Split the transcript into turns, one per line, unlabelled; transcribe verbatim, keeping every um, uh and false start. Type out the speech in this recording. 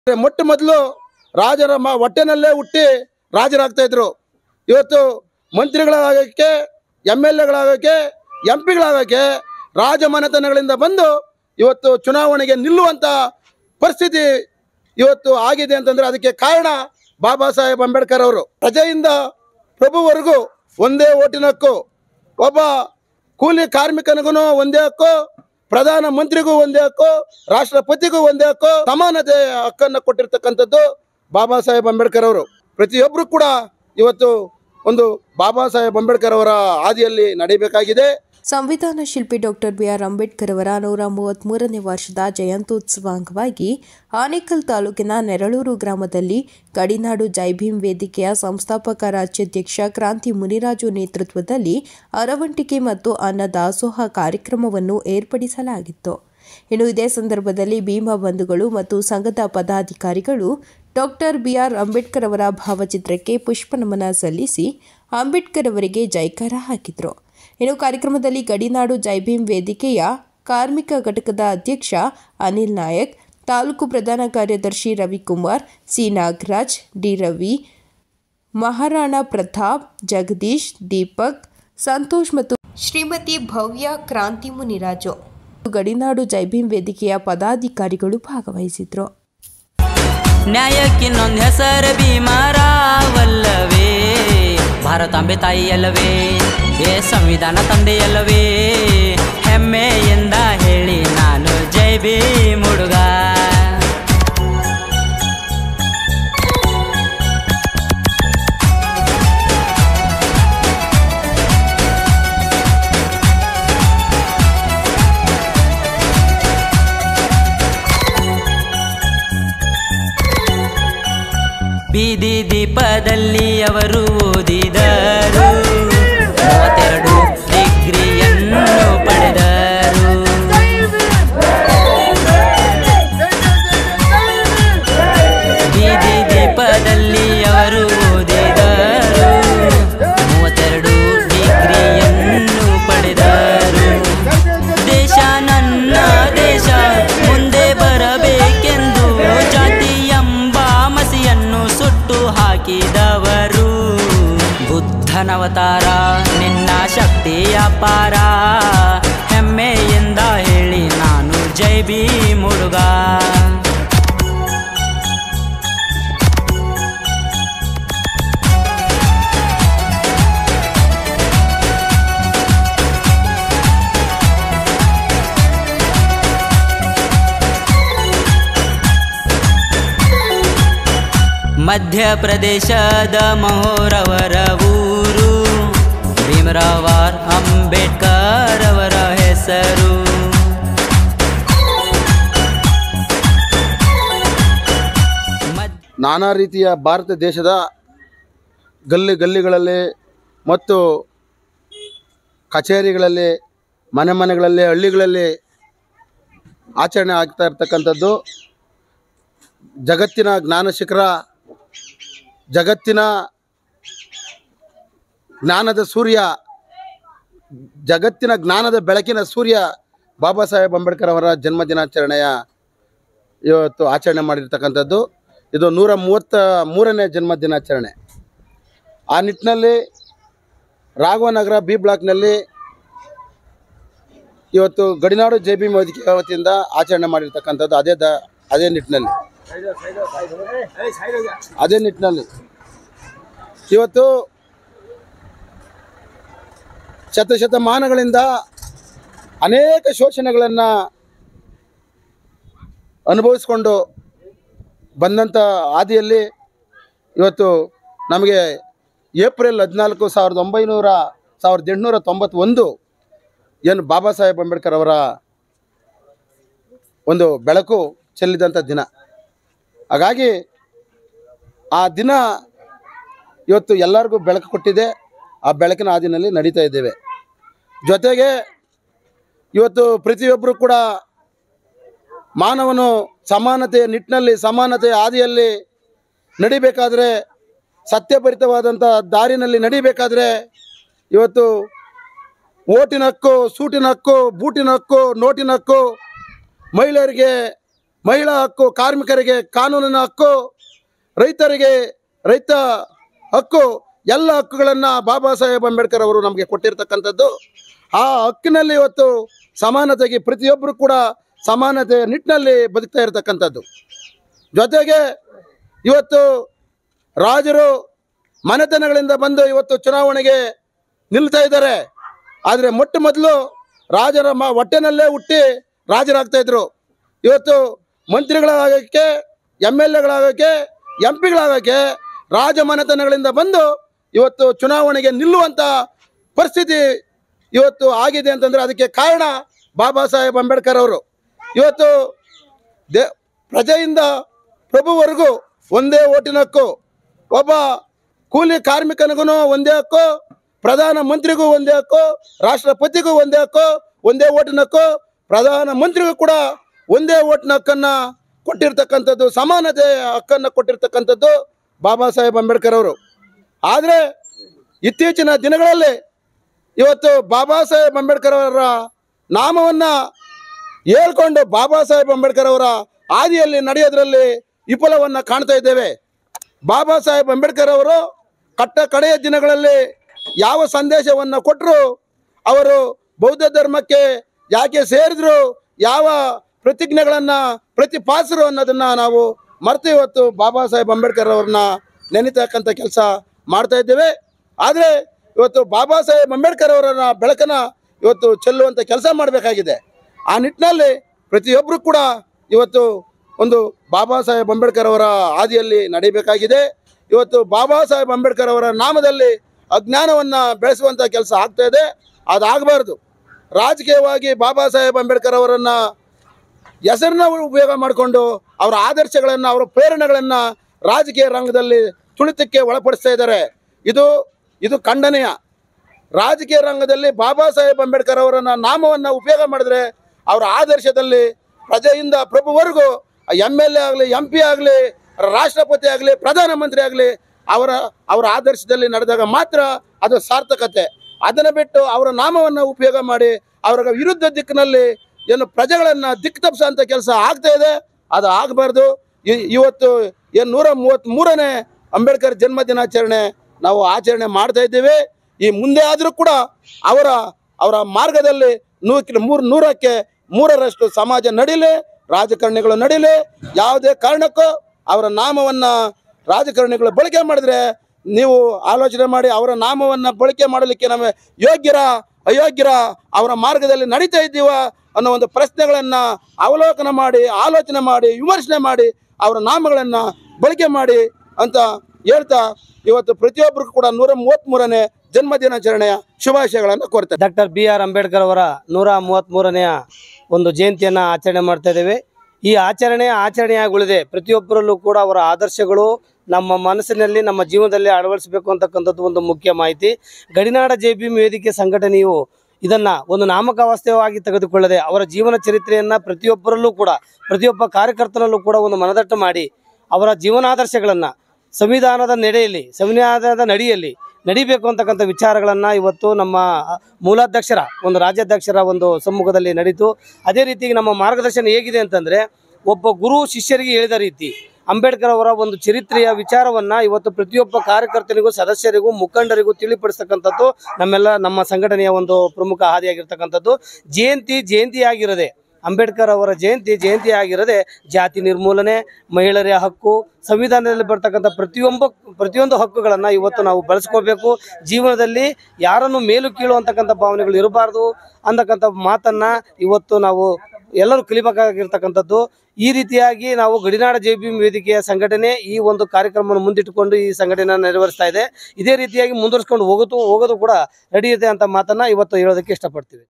ಮೊಟ್ಟ ಮೊದಲು ರಾಜರ ಹೊಟ್ಟೆನಲ್ಲೇ ಹುಟ್ಟಿ ರಾಜರಾಗ್ತಾ ಇದ್ರು. ಇವತ್ತು ಮಂತ್ರಿಗಳಾಗಕ್ಕೆ, ಎಮ್ ಎಲ್ ಎಗಳಾಗಕ್ಕೆ, ಎಂ ಪಿಗಳಾಗಕ್ಕೆ ರಾಜಮನೆತನಗಳಿಂದ ಬಂದು ಇವತ್ತು ಚುನಾವಣೆಗೆ ನಿಲ್ಲುವಂಥ ಪರಿಸ್ಥಿತಿ ಇವತ್ತು ಆಗಿದೆ ಅಂತಂದರೆ ಅದಕ್ಕೆ ಕಾರಣ ಬಾಬಾ ಸಾಹೇಬ್ ಅಂಬೇಡ್ಕರ್ ಅವರು. ಪ್ರಜೆಯಿಂದ ಪ್ರಭುವರೆಗೂ ಒಂದೇ ಓಟಿನ ಹಕ್ಕು, ಒಬ್ಬ ಕೂಲಿ ಕಾರ್ಮಿಕನಿಗೂ ಒಂದೇ ಹಕ್ಕು, ಪ್ರಧಾನ ಮಂತ್ರಿಗೂ ಒಂದೇ ಹಕ್ಕು, ರಾಷ್ಟ್ರಪತಿಗೂ ಒಂದೇ ಹಕ್ಕು, ಸಮಾನತೆ ಹಕ್ಕನ್ನು ಕೊಟ್ಟಿರ್ತಕ್ಕಂಥದ್ದು ಬಾಬಾ ಸಾಹೇಬ್ ಅಂಬೇಡ್ಕರ್ ಅವರು. ಪ್ರತಿಯೊಬ್ಬರು ಕೂಡ ಇವತ್ತು ಒಂದು ಬಾಬಾ ಸಾಹೇಬ್ ಅಂಬೇಡ್ಕರ್ ಅವರ ಹಾದಿಯಲ್ಲಿ ನಡೆಯಬೇಕಾಗಿದೆ.
ಸಂವಿಧಾನ ಶಿಲ್ಪಿ ಡಾಕ್ಟರ್ ಬಿ ಆರ್ ಅಂಬೇಡ್ಕರ್ ಅವರ ನೂರ ಮೂವತ್ತ್ಮೂರನೇ ವರ್ಷದ ಜಯಂತ್ಯುತ್ಸವ ಅಂಗವಾಗಿ ಆನೇಕಲ್ ತಾಲೂಕಿನ ನೆರಳೂರು ಗ್ರಾಮದಲ್ಲಿ ಗಡಿನಾಡು ಜೈಭೀಮ್ ವೇದಿಕೆಯ ಸಂಸ್ಥಾಪಕ ರಾಜ್ಯಾಧ್ಯಕ್ಷ ಕ್ರಾಂತಿ ಮುನಿರಾಜು ನೇತೃತ್ವದಲ್ಲಿ ಅರವಂಟಿಕೆ ಮತ್ತು ಅನ್ನ ದಾಸೋಹ ಕಾರ್ಯಕ್ರಮವನ್ನು ಏರ್ಪಡಿಸಲಾಗಿತ್ತು. ಇನ್ನು ಇದೇ ಸಂದರ್ಭದಲ್ಲಿ ಭೀಮಾ ಬಂಧುಗಳು ಮತ್ತು ಸಂಘದ ಪದಾಧಿಕಾರಿಗಳು ಡಾಕ್ಟರ್ ಬಿ ಆರ್ ಅಂಬೇಡ್ಕರ್ ಅವರ ಭಾವಚಿತ್ರಕ್ಕೆ ಪುಷ್ಪನಮನ ಸಲ್ಲಿಸಿ ಅಂಬೇಡ್ಕರ್ ಅವರಿಗೆ ಜೈಕಾರ ಹಾಕಿದರು. ಇನ್ನು ಕಾರ್ಯಕ್ರಮದಲ್ಲಿ ಗಡಿನಾಡು ಜೈಭೀಮ್ ವೇದಿಕೆಯ ಕಾರ್ಮಿಕ ಘಟಕದ ಅಧ್ಯಕ್ಷ ಅನಿಲ್ ನಾಯಕ್, ತಾಲೂಕು ಪ್ರಧಾನ ಕಾರ್ಯದರ್ಶಿ ರವಿಕುಮಾರ್, ಸಿ ನಾಗರಾಜ್, ಡಿ ರವಿ, ಮಹಾರಾಣಾ ಪ್ರತಾಪ್, ಜಗದೀಶ್, ದೀಪಕ್, ಸಂತೋಷ್ ಮತ್ತು ಶ್ರೀಮತಿ ಭವ್ಯ ಕ್ರಾಂತಿ ಮುನಿರಾಜು ಗಡಿನಾಡು ಜೈಭೀಮ್ ವೇದಿಕೆಯ ಪದಾಧಿಕಾರಿಗಳು ಭಾಗವಹಿಸಿದ್ರು.
ನ್ಯಾಯಕ್ಕಿನ್ನೊಂದು ಹೆಸರ ಭೀಮರಾವಲ್ಲವೇ, ಭಾರತಾಂಬೆ ತಾಯಿಯಲ್ಲವೇ, ಏ ಸಂವಿಧಾನ ತಂದೆಯಲ್ಲವೇ, ಹೆಮ್ಮೆಯಿಂದ ಹೇಳಿ ನಾನು ಜೈ ಭೀಮ್ ಹುಡುಗ. ಬೀದಿ ದೀಪದಲ್ಲಿ ಅವರು ಓದಿದರು, ಮೂವತ್ತೆರಡು ಡಿಗ್ರಿಯನ್ನು ಪಡೆದರು. ಬೀದಿ ದೀಪದಲ್ಲಿ ಅವರು ಓದಿದರು, ಮೂವತ್ತೆರಡು ಡಿಗ್ರಿಯನ್ನು ಪಡೆದರು. ದೇಶ ನನ್ನ ದೇಶ ಮುಂದೆ ಬರಬೇಕೆಂದು ಜಾತಿ ಎಂಬ ಮಸಿಯನ್ನು ಸುಟ್ಟು ಹಾಕಿದವರು. ಬುದ್ಧನವತಾರ ನಿನ್ನ ಶಕ್ತಿ ಅಪಾರ, ಹೆಮ್ಮೆಯಿಂದ ಹೇಳಿ ನಾನು ಜೈ ಭೀಮ್ ಹುಡುಗ. ಮಧ್ಯಪ್ರದೇಶದ ಮಹೋರವರ ಊರು, ಭೀಮರಾವ್ ಆರ್ ಅಂಬೇಡ್ಕರ್ ಅವರ ಹೆಸರು.
ನಾನಾ ರೀತಿಯ ಭಾರತ ದೇಶದ ಗಲ್ಲಿ ಗಲ್ಲಿಗಳಲ್ಲಿ ಮತ್ತು ಕಚೇರಿಗಳಲ್ಲಿ, ಮನೆ ಮನೆಗಳಲ್ಲಿ, ಹಳ್ಳಿಗಳಲ್ಲಿ ಆಚರಣೆ ಆಗ್ತಾ ಇರ್ತಕ್ಕಂಥದ್ದು ಜಗತ್ತಿನ ಜ್ಞಾನ ಶಿಖರ, ಜಗತ್ತಿನ ಜ್ಞಾನದ ಸೂರ್ಯ, ಜಗತ್ತಿನ ಜ್ಞಾನದ ಬೆಳಕಿನ ಸೂರ್ಯ ಬಾಬಾ ಸಾಹೇಬ್ ಅಂಬೇಡ್ಕರ್ ಅವರ ಜನ್ಮದಿನಾಚರಣೆಯ ಇವತ್ತು ಆಚರಣೆ ಮಾಡಿರ್ತಕ್ಕಂಥದ್ದು. ಇದು ನೂರ ಮೂವತ್ತ ಮೂರನೇ ಜನ್ಮದಿನಾಚರಣೆ. ಆ ನಿಟ್ಟಿನಲ್ಲಿ ರಾಘವನಗರ ಬಿ ಬ್ಲಾಕ್ನಲ್ಲಿ ಇವತ್ತು ಗಡಿನಾಡು ಜೈ ಭೀಮ್ ವೇದಿಕೆ ವತಿಯಿಂದ ಆಚರಣೆ ಮಾಡಿರ್ತಕ್ಕಂಥದ್ದು. ಅದೇ ದ ಅದೇ ನಿಟ್ಟಿನಲ್ಲಿ ಅದೇ ನಿಟ್ಟಿನಲ್ಲಿ ಇವತ್ತು ಶತಶತಮಾನಗಳಿಂದ ಅನೇಕ ಶೋಷಣೆಗಳನ್ನು ಅನುಭವಿಸ್ಕೊಂಡು ಬಂದಂಥ ಹಾದಿಯಲ್ಲಿ ಇವತ್ತು ನಮಗೆ ಏಪ್ರಿಲ್ ಹದಿನಾಲ್ಕು ಸಾವಿರದ ಒಂಬೈನೂರ ಸಾವಿರದ ಎಂಟುನೂರ ತೊಂಬತ್ತೊಂದು ಏನು ಬಾಬಾ ಸಾಹೇಬ್ ಅಂಬೇಡ್ಕರ್ ಅವರ ಒಂದು ಬೆಳಕು ಚೆಲ್ಲಿದಂಥ ದಿನ. ಹಾಗಾಗಿ ಆ ದಿನ ಇವತ್ತು ಎಲ್ಲರಿಗೂ ಬೆಳಕು ಕೊಟ್ಟಿದೆ. ಆ ಬೆಳಕಿನ ಹಾದಿನಲ್ಲಿ ನಡೀತಾ ಇದ್ದೇವೆ. ಜೊತೆಗೆ ಇವತ್ತು ಪ್ರತಿಯೊಬ್ಬರು ಕೂಡ ಮಾನವನು ಸಮಾನತೆಯ ನಿಟ್ಟಿನಲ್ಲಿ, ಸಮಾನತೆಯ ಹಾದಿಯಲ್ಲಿ ನಡಿಬೇಕಾದ್ರೆ, ಸತ್ಯಭರಿತವಾದಂಥ ದಾರಿನಲ್ಲಿ ನಡಿಬೇಕಾದ್ರೆ ಇವತ್ತು ಓಟಿನ ಹಕ್ಕು, ಸೂಟಿನ ಹಕ್ಕು, ಬೂಟಿನ ಹಕ್ಕು, ನೋಟಿನ ಹಕ್ಕು, ಮಹಿಳೆಯರಿಗೆ ಮಹಿಳಾ ಹಕ್ಕು, ಕಾರ್ಮಿಕರಿಗೆ ಕಾನೂನಿನ ಹಕ್ಕು, ರೈತರಿಗೆ ರೈತ ಹಕ್ಕು, ಎಲ್ಲ ಹಕ್ಕುಗಳನ್ನು ಬಾಬಾ ಸಾಹೇಬ್ ಅಂಬೇಡ್ಕರ್ ಅವರು ನಮಗೆ ಕೊಟ್ಟಿರ್ತಕ್ಕಂಥದ್ದು. ಆ ಹಕ್ಕಿನಲ್ಲಿ ಇವತ್ತು ಸಮಾನತೆಗೆ ಪ್ರತಿಯೊಬ್ಬರು ಕೂಡ ಸಮಾನತೆ ನಿಟ್ಟಿನಲ್ಲಿ ಬದುಕ್ತಾ ಇರತಕ್ಕಂಥದ್ದು. ಜೊತೆಗೆ ಇವತ್ತು ರಾಜರು ಮನೆತನಗಳಿಂದ ಬಂದು ಇವತ್ತು ಚುನಾವಣೆಗೆ ನಿಲ್ತಾ ಇದ್ದಾರೆ. ಆದರೆ ಮೊಟ್ಟ ಮೊದಲು ರಾಜರ ಮ ಹೊಟ್ಟೆನಲ್ಲೇ ಹುಟ್ಟಿ ರಾಜರಾಗ್ತಾ ಇದ್ರು. ಇವತ್ತು ಮಂತ್ರಿಗಳಾಗೋಕ್ಕೆ, ಎಮ್ ಎಲ್ ಎಗಳಾಗೋಕ್ಕೆ, ಎಂ ಪಿಗಳಾಗೋಕ್ಕೆ ರಾಜ ಮನೆತನಗಳಿಂದ ಬಂದು ಇವತ್ತು ಚುನಾವಣೆಗೆ ನಿಲ್ಲುವಂಥ ಪರಿಸ್ಥಿತಿ ಇವತ್ತು ಆಗಿದೆ ಅಂತಂದರೆ ಅದಕ್ಕೆ ಕಾರಣ ಬಾಬಾ ಸಾಹೇಬ್ ಅಂಬೇಡ್ಕರ್ ಅವರು. ಇವತ್ತು ದೇ ಪ್ರಜೆಯಿಂದ ಪ್ರಭುವರೆಗೂ ಒಂದೇ ಓಟಿನ ಹಕ್ಕು, ಒಬ್ಬ ಕೂಲಿ ಕಾರ್ಮಿಕನಿಗೂ ಒಂದೇ ಹಕ್ಕು, ಪ್ರಧಾನ ಮಂತ್ರಿಗೂ ಒಂದೇ ಹಕ್ಕು, ರಾಷ್ಟ್ರಪತಿಗೂ ಒಂದೇ ಹಕ್ಕು, ಒಂದೇ ಓಟಿನ ಹಕ್ಕು, ಪ್ರಧಾನ ಮಂತ್ರಿಗೂ ಕೂಡ ಒಂದೇ ಓಟಿನ ಹಕ್ಕನ್ನು ಕೊಟ್ಟಿರ್ತಕ್ಕಂಥದ್ದು, ಸಮಾನತೆ ಹಕ್ಕನ್ನು ಕೊಟ್ಟಿರ್ತಕ್ಕಂಥದ್ದು ಬಾಬಾ ಸಾಹೇಬ್ ಅಂಬೇಡ್ಕರ್ ಅವರು. ಆದರೆ ಇತ್ತೀಚಿನ ದಿನಗಳಲ್ಲಿ ಇವತ್ತು ಬಾಬಾ ಸಾಹೇಬ್ ಅಂಬೇಡ್ಕರ್ ಅವರ ನಾಮವನ್ನು ಹೇಳ್ಕೊಂಡು ಬಾಬಾ ಸಾಹೇಬ್ ಅಂಬೇಡ್ಕರ್ ಅವರ ಹಾದಿಯಲ್ಲಿ ನಡೆಯೋದ್ರಲ್ಲಿ ವಿಫಲವನ್ನು ಕಾಣ್ತಾ ಇದ್ದೇವೆ. ಬಾಬಾ ಸಾಹೇಬ್ ಅಂಬೇಡ್ಕರ್ ಅವರು ಕಟ್ಟ ಕಡೆಯ ದಿನಗಳಲ್ಲಿ ಯಾವ ಸಂದೇಶವನ್ನು ಕೊಟ್ಟರು, ಅವರು ಬೌದ್ಧ ಧರ್ಮಕ್ಕೆ ಯಾಕೆ ಸೇರಿದ್ರು, ಯಾವ ಪ್ರತಿಜ್ಞೆಗಳನ್ನು ಪ್ರತಿಪಾದಿಸಿದ್ರು ಅನ್ನೋದನ್ನು ನಾವು ಮರೆತು ಇವತ್ತು ಬಾಬಾ ಸಾಹೇಬ್ ಅಂಬೇಡ್ಕರ್ ಅವ್ರನ್ನ ನೆನೀತಕ್ಕಂಥ ಕೆಲಸ ಮಾಡ್ತಾ ಇದ್ದೇವೆ. ಆದರೆ ಇವತ್ತು ಬಾಬಾ ಸಾಹೇಬ್ ಅಂಬೇಡ್ಕರ್ ಅವರ ಬೆಳಕನ್ನು ಇವತ್ತು ಚೆಲ್ಲುವಂಥ ಕೆಲಸ ಮಾಡಬೇಕಾಗಿದೆ. ಆ ನಿಟ್ಟಿನಲ್ಲಿ ಪ್ರತಿಯೊಬ್ಬರು ಕೂಡ ಇವತ್ತು ಒಂದು ಬಾಬಾ ಸಾಹೇಬ್ ಅಂಬೇಡ್ಕರ್ ಅವರ ಹಾದಿಯಲ್ಲಿ ನಡೀಬೇಕಾಗಿದೆ. ಇವತ್ತು ಬಾಬಾ ಸಾಹೇಬ್ ಅಂಬೇಡ್ಕರ್ ಅವರ ನಾಮದಲ್ಲಿ ಅಜ್ಞಾನವನ್ನು ಬೆಳೆಸುವಂಥ ಕೆಲಸ ಆಗ್ತಾ ಇದೆ. ಅದಾಗಬಾರ್ದು. ರಾಜಕೀಯವಾಗಿ ಬಾಬಾ ಸಾಹೇಬ್ ಅಂಬೇಡ್ಕರ್ ಅವರನ್ನು ಹೆಸರನ್ನ ಉಪಯೋಗ ಮಾಡಿಕೊಂಡು ಅವರ ಆದರ್ಶಗಳನ್ನು, ಅವರ ಪ್ರೇರಣೆಗಳನ್ನು ರಾಜಕೀಯ ರಂಗದಲ್ಲಿ ತುಳಿತಕ್ಕೆ ಒಳಪಡಿಸ್ತಾ ಇದ್ದಾರೆ. ಇದು ಇದು ಖಂಡನೀಯ. ರಾಜಕೀಯ ರಂಗದಲ್ಲಿ ಬಾಬಾ ಸಾಹೇಬ್ ಅಂಬೇಡ್ಕರ್ ಅವರನ್ನ ನಾಮವನ್ನು ಉಪಯೋಗ ಮಾಡಿದ್ರೆ ಅವರ ಆದರ್ಶದಲ್ಲಿ ಪ್ರಜೆಯಿಂದ ಪ್ರಭುವರೆಗೂ ಎಮ್ ಎಲ್ ಎ ಆಗಲಿ, ಎಂ ಪಿ ಆಗಲಿ, ರಾಷ್ಟ್ರಪತಿ ಆಗಲಿ, ಪ್ರಧಾನಮಂತ್ರಿ ಆಗಲಿ ಅವರ ಅವರ ಆದರ್ಶದಲ್ಲಿ ನಡೆದಾಗ ಮಾತ್ರ ಅದು ಸಾರ್ಥಕತೆ. ಅದನ್ನು ಬಿಟ್ಟು ಅವರ ನಾಮವನ್ನು ಉಪಯೋಗ ಮಾಡಿ ಅವರ ವಿರುದ್ಧ ದಿಕ್ಕಿನಲ್ಲಿ ಏನು ಪ್ರಜೆಗಳನ್ನು ದಿಕ್ಕು ತಪ್ಪಿಸೋಂಥ ಕೆಲಸ ಆಗ್ತಾ ಇದೆ. ಅದು ಆಗಬಾರ್ದು. ಇವತ್ತು ಏನು ನೂರ ಮೂವತ್ತ್ಮೂರನೇ ಅಂಬೇಡ್ಕರ್ ಜನ್ಮ ದಿನಾಚರಣೆ ನಾವು ಆಚರಣೆ ಮಾಡ್ತಾ ಇದ್ದೀವಿ. ಈ ಮುಂದೆ ಆದರೂ ಕೂಡ ಅವರ ಅವರ ಮಾರ್ಗದಲ್ಲಿ ನೂರ ಮೂರು ನೂರಕ್ಕೆ ಮೂರರಷ್ಟು ಸಮಾಜ ನಡೀಲಿ, ರಾಜಕಾರಣಿಗಳು ನಡೀಲಿ. ಯಾವುದೇ ಕಾರಣಕ್ಕೂ ಅವರ ನಾಮವನ್ನು ರಾಜಕಾರಣಿಗಳು ಬಳಕೆ ಮಾಡಿದ್ರೆ ನೀವು ಆಲೋಚನೆ ಮಾಡಿ ಅವರ ನಾಮವನ್ನು ಬಳಕೆ ಮಾಡಲಿಕ್ಕೆ ನಮ್ಮ ಯೋಗ್ಯರ ಅಯೋಗ್ಯರ ಅವರ ಮಾರ್ಗದಲ್ಲಿ ನಡೀತಾ ಇದ್ದೀವ ಅನ್ನೋ ಒಂದು ಪ್ರಶ್ನೆಗಳನ್ನು ಅವಲೋಕನ ಮಾಡಿ, ಆಲೋಚನೆ ಮಾಡಿ, ವಿಮರ್ಶನೆ ಮಾಡಿ ಅವರ ನಾಮಗಳನ್ನು ಬಳಕೆ ಮಾಡಿ ಅಂತ ಹೇಳ್ತಾ ಇವತ್ತು ಪ್ರತಿಯೊಬ್ಬರಿಗೂ ಕೂಡ ನೂರ ಮೂವತ್ತ್ಮೂರನೇ ಜನ್ಮ ದಿನಾಚರಣೆಯ ಶುಭಾಶಯಗಳನ್ನು ಕೋರ್ತೇನೆ.
ಡಾಕ್ಟರ್ ಬಿ ಆರ್ ಅಂಬೇಡ್ಕರ್ ಅವರ ನೂರ ಮೂವತ್ತ್ಮೂರನೆಯ ಒಂದು ಜಯಂತಿಯನ್ನು ಆಚರಣೆ ಮಾಡ್ತಾ ಇದ್ದೇವೆ. ಈ ಆಚರಣೆ ಆಚರಣೆಯಾಗಿ ಉಳಿದೆ ಪ್ರತಿಯೊಬ್ಬರಲ್ಲೂ ಕೂಡ ಅವರ ಆದರ್ಶಗಳು ನಮ್ಮ ಮನಸ್ಸಿನಲ್ಲಿ, ನಮ್ಮ ಜೀವನದಲ್ಲಿ ಅಳವಡಿಸಬೇಕು ಅಂತಕ್ಕಂಥದ್ದು ಒಂದು ಮುಖ್ಯ ಮಾಹಿತಿ. ಗಡಿನಾಡ ಜೆ ಭೀಮ್ ವೇದಿಕೆ ಸಂಘಟನೆಯು ಇದನ್ನು ಒಂದು ನಾಮಕಾವಸ್ಥೆಯಾಗಿ ತೆಗೆದುಕೊಳ್ಳದೆ ಅವರ ಜೀವನ ಚರಿತ್ರೆಯನ್ನು ಪ್ರತಿಯೊಬ್ಬರಲ್ಲೂ ಕೂಡ, ಪ್ರತಿಯೊಬ್ಬ ಕಾರ್ಯಕರ್ತನಲ್ಲೂ ಕೂಡ ಒಂದು ಮನದಟ್ಟು ಮಾಡಿ ಅವರ ಜೀವನಾದರ್ಶಗಳನ್ನು ಸಂವಿಧಾನದ ನಡೆಯಲ್ಲಿ, ಸಂವಿಧಾನದ ನಡಿಯಲ್ಲಿ ನಡಿಬೇಕು ಅಂತಕ್ಕಂಥ ವಿಚಾರಗಳನ್ನು ಇವತ್ತು ನಮ್ಮ ಮೂಲಾಧ್ಯಕ್ಷರ ಒಂದು ರಾಜ್ಯಾಧ್ಯಕ್ಷರ ಒಂದು ಸಮ್ಮುಖದಲ್ಲಿ ನಡೀತು. ಅದೇ ರೀತಿ ನಮ್ಮ ಮಾರ್ಗದರ್ಶನ ಹೇಗಿದೆ ಅಂತಂದರೆ, ಒಬ್ಬ ಗುರು ಶಿಷ್ಯರಿಗೆ ಹೇಳಿದ ರೀತಿ ಅಂಬೇಡ್ಕರ್ ಅವರ ಒಂದು ಚರಿತ್ರೆಯ ವಿಚಾರವನ್ನು ಇವತ್ತು ಪ್ರತಿಯೊಬ್ಬ ಕಾರ್ಯಕರ್ತನಿಗೂ, ಸದಸ್ಯರಿಗೂ, ಮುಖಂಡರಿಗೂ ತಿಳಿಪಡಿಸ್ತಕ್ಕಂಥದ್ದು ನಮ್ಮೆಲ್ಲ ನಮ್ಮ ಸಂಘಟನೆಯ ಒಂದು ಪ್ರಮುಖ ಹಾದಿಯಾಗಿರ್ತಕ್ಕಂಥದ್ದು. ಜಯಂತಿ ಜಯಂತಿಯಾಗಿರದೆ, ಅಂಬೇಡ್ಕರ್ ಅವರ ಜಯಂತಿ ಜಯಂತಿ ಆಗಿರದೆ ಜಾತಿ ನಿರ್ಮೂಲನೆ, ಮಹಿಳೆಯರ ಹಕ್ಕು, ಸಂವಿಧಾನದಲ್ಲಿ ಬರ್ತಕ್ಕಂಥ ಪ್ರತಿಯೊಬ್ಬ ಪ್ರತಿಯೊಂದು ಹಕ್ಕುಗಳನ್ನು ಇವತ್ತು ನಾವು ಬಳಸ್ಕೋಬೇಕು. ಜೀವನದಲ್ಲಿ ಯಾರನ್ನು ಮೇಲು ಕೀಳು ಅಂತಕ್ಕಂಥ ಭಾವನೆಗಳು ಇರಬಾರ್ದು ಅಂತಕ್ಕಂಥ ಮಾತನ್ನು ಇವತ್ತು ನಾವು ಎಲ್ಲರೂ ಕಲಿಬೇಕಾಗಿರ್ತಕ್ಕಂಥದ್ದು. ಈ ರೀತಿಯಾಗಿ ನಾವು ಗಡಿನಾಡ ಜೆ ಭೀಮ್ ವೇದಿಕೆಯ ಸಂಘಟನೆ ಈ ಒಂದು ಕಾರ್ಯಕ್ರಮವನ್ನು ಮುಂದಿಟ್ಟುಕೊಂಡು ಈ ಸಂಘಟನೆಯನ್ನು ನೆರವೇರಿಸ್ತಾ ಇದೆ. ಇದೇ ರೀತಿಯಾಗಿ ಮುಂದುವರಿಸ್ಕೊಂಡು ಹೋಗೋದು ಹೋಗೋದು ಕೂಡ ನಡೆಯುತ್ತೆ ಅಂತ ಮಾತನ್ನು ಇವತ್ತು ಹೇಳೋದಕ್ಕೆ ಇಷ್ಟಪಡ್ತೀವಿ.